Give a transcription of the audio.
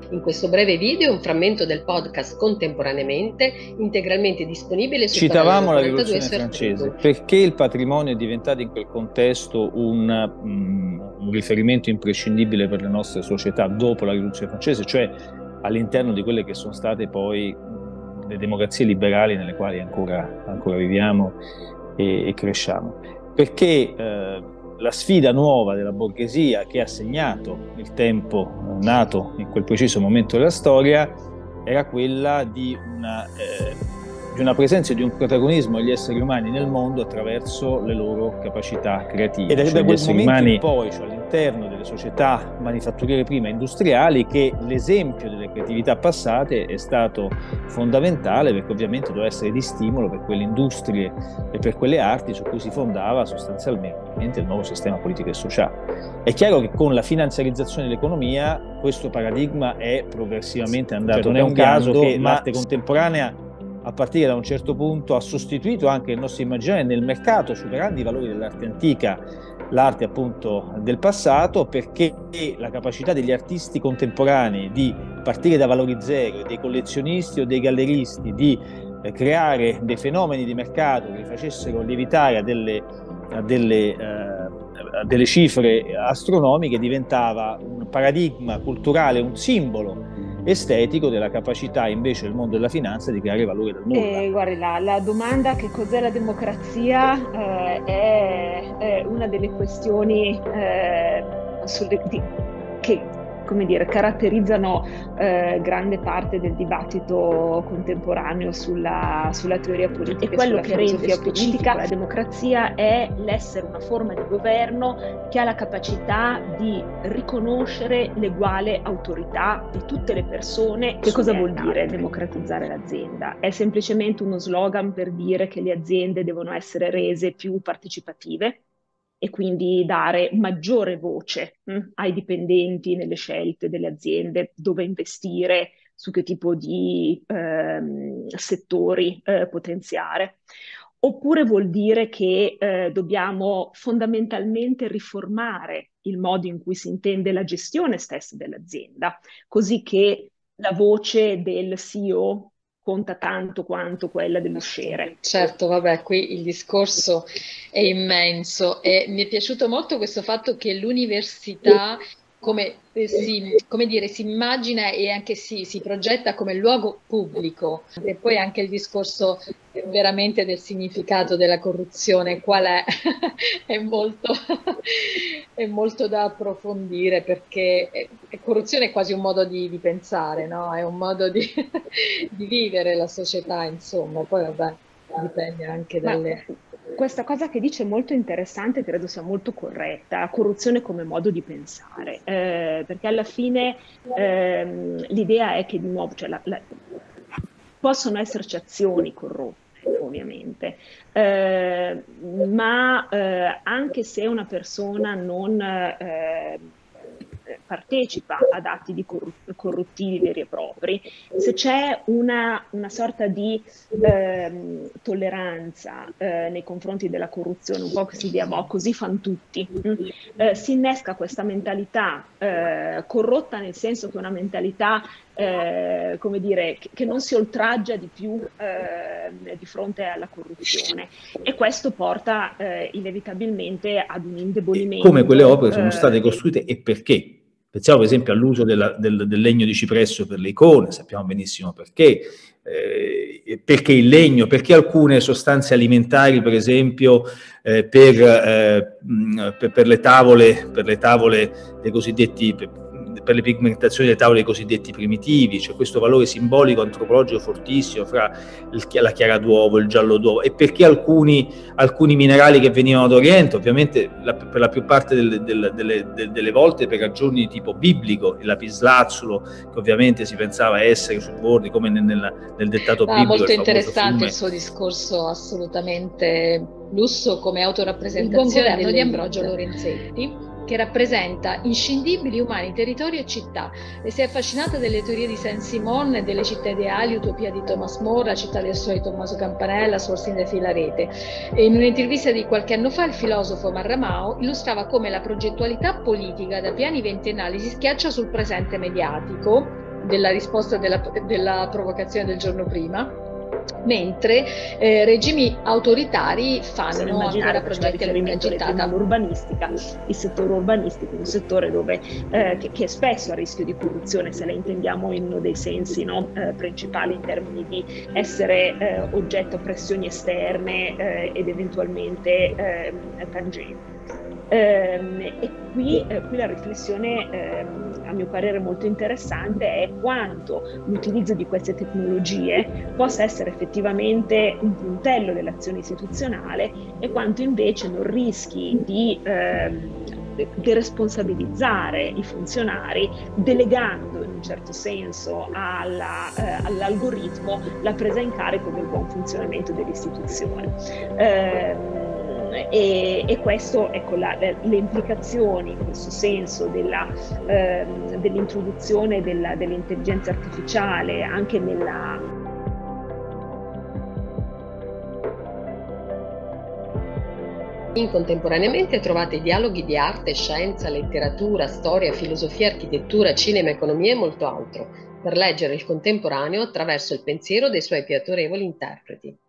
In questo breve video un frammento del podcast Contemporaneamente, integralmente disponibile su Citavamo la Canale 42 Rivoluzione su francese, Artrigo. perché il patrimonio è diventato in quel contesto un riferimento imprescindibile per le nostre società dopo la Rivoluzione francese, cioè all'interno di quelle che sono state poi le democrazie liberali nelle quali ancora viviamo e cresciamo. Perché la sfida nuova della borghesia che ha segnato il tempo nato in quel preciso momento della storia era quella di una presenza e di un protagonismo degli esseri umani nel mondo attraverso le loro capacità creative. Ed è da quel momento in poi, cioè all'interno delle società manifatturiere prima industriali, che l'esempio delle creatività passate è stato fondamentale, perché ovviamente doveva essere di stimolo per quelle industrie e per quelle arti su cui si fondava sostanzialmente il nuovo sistema politico e sociale. È chiaro che con la finanziarizzazione dell'economia questo paradigma è progressivamente andato cambiando. Non è un caso che l'arte contemporanea, a partire da un certo punto, ha sostituito anche il nostro immaginario nel mercato, superando i valori dell'arte antica, l'arte appunto del passato, perché la capacità degli artisti contemporanei di partire da valori zero, dei collezionisti o dei galleristi, di creare dei fenomeni di mercato che li facessero lievitare a delle cifre astronomiche, diventava un paradigma culturale, un simbolo estetico della capacità invece del mondo della finanza di creare valore dal nulla. Guardi, la domanda che cos'è la democrazia è una delle questioni che, come dire, caratterizzano grande parte del dibattito contemporaneo sulla teoria politica e quello che rende politica. La democrazia è l'essere una forma di governo che ha la capacità di riconoscere l'eguale autorità di tutte le persone. Che cosa vuol dire democratizzare l'azienda? È semplicemente uno slogan per dire che le aziende devono essere rese più partecipative e quindi dare maggiore voce ai dipendenti nelle scelte delle aziende, dove investire, su che tipo di settori potenziare. Oppure vuol dire che dobbiamo fondamentalmente riformare il modo in cui si intende la gestione stessa dell'azienda, così che la voce del CEO conta tanto quanto quella dell'usciere. Certo, vabbè, qui il discorso è immenso e mi è piaciuto molto questo fatto che l'università come si immagina e anche si progetta come luogo pubblico, e poi anche il discorso veramente del significato della corruzione, qual è? È molto da approfondire, perché corruzione è quasi un modo di pensare, no? È un modo di vivere la società, insomma, poi vabbè, dipende anche dalle... Questa cosa che dice è molto interessante, credo sia molto corretta, corruzione come modo di pensare, perché alla fine l'idea è che di nuovo, cioè, possono esserci azioni corrotte, ovviamente, ma anche se una persona non partecipa ad atti di corruttivi veri e propri, se c'è una sorta di tolleranza nei confronti della corruzione, un po' che si dia, così fan tutti, si innesca questa mentalità corrotta, nel senso che è una mentalità come dire, che non si oltraggia di più di fronte alla corruzione, e questo porta inevitabilmente ad un indebolimento. Come quelle opere sono state costruite e perché? Pensiamo per esempio all'uso del legno di cipresso per le icone, sappiamo benissimo perché il legno, perché alcune sostanze alimentari, per esempio per le tavole dei cosiddetti, per le pigmentazioni delle tavole dei cosiddetti primitivi, c'è questo valore simbolico antropologico fortissimo fra la chiara d'uovo, il giallo d'uovo, e perché alcuni minerali che venivano d'Oriente, ovviamente per la più parte delle volte per ragioni di tipo biblico, il lapislazzulo, che ovviamente si pensava essere subordine, come nel dettato biblico. Molto interessante il suo discorso, assolutamente. Lusso come autorappresentazione di Ambrogio Lorenzetti, che rappresenta inscindibili umani, territorio e città. E si è affascinata delle teorie di Saint-Simon e delle città ideali, Utopia di Thomas More, La città del sole di Tommaso Campanella, Sourcing de Filarete. E in un'intervista di qualche anno fa il filosofo Marramao illustrava come la progettualità politica da piani ventennali si schiaccia sul presente mediatico, della risposta della provocazione del giorno prima, mentre regimi autoritari fanno ancora progetti alla lunga gittata. L'urbanistica, il settore urbanistico, un settore dove, che è spesso a rischio di corruzione, se la intendiamo in uno dei sensi, no, principali, in termini di essere oggetto a pressioni esterne ed eventualmente tangenti. E qui la riflessione, a mio parere molto interessante, è quanto l'utilizzo di queste tecnologie possa essere effettivamente un puntello dell'azione istituzionale e quanto invece non rischi di deresponsabilizzare i funzionari, delegando in un certo senso all'algoritmo la presa in carico del buon funzionamento dell'istituzione. E questo, ecco, le implicazioni in questo senso dell'introduzione dell'intelligenza artificiale anche Contemporaneamente trovate dialoghi di arte, scienza, letteratura, storia, filosofia, architettura, cinema, economia e molto altro, per leggere il contemporaneo attraverso il pensiero dei suoi più autorevoli interpreti.